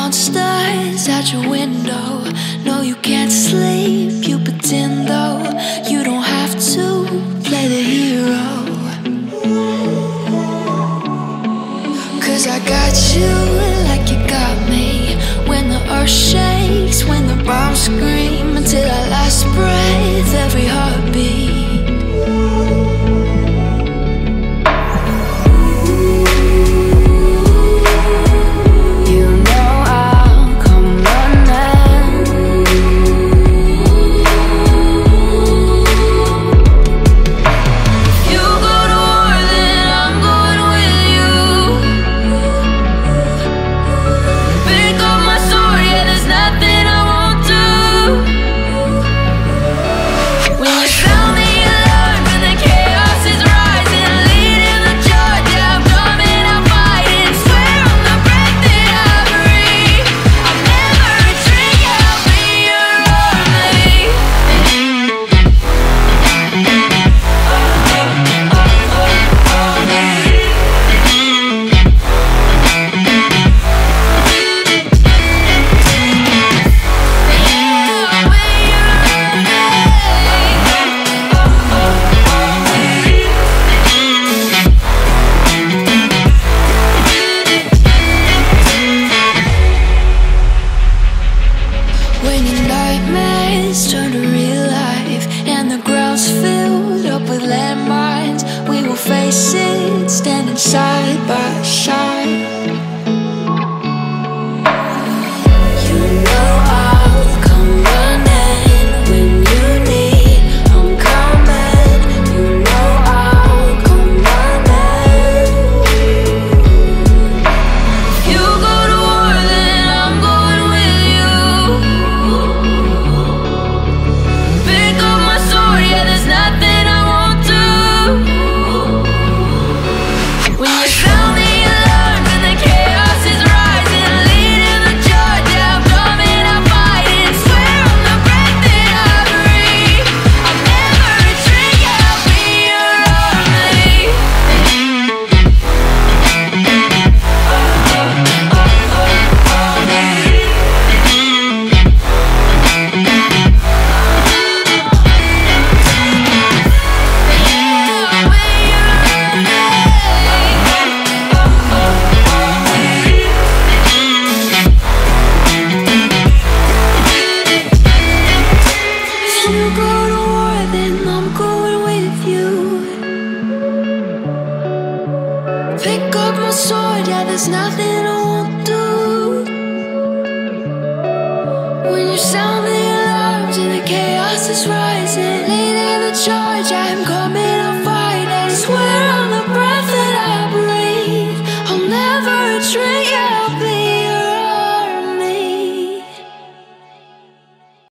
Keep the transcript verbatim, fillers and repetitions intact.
monsters at your window. No, you can't sleep, you pretend though. You don't have to play the hero, 'cause I got you like you got me. When the earth shakes, when the bombs scream, until our last breath, every heartbeat. Turn to real life and the ground's filled up with landmines. We will face it, standing side by side. You know I'll come running when you need. I'm coming. You know I'll come running. If you go to war, then I'm going with you. Pick up my sword, yeah, there's nothing I won't do. When you sound the alarms and the chaos is rising, leading the charge, I'm going.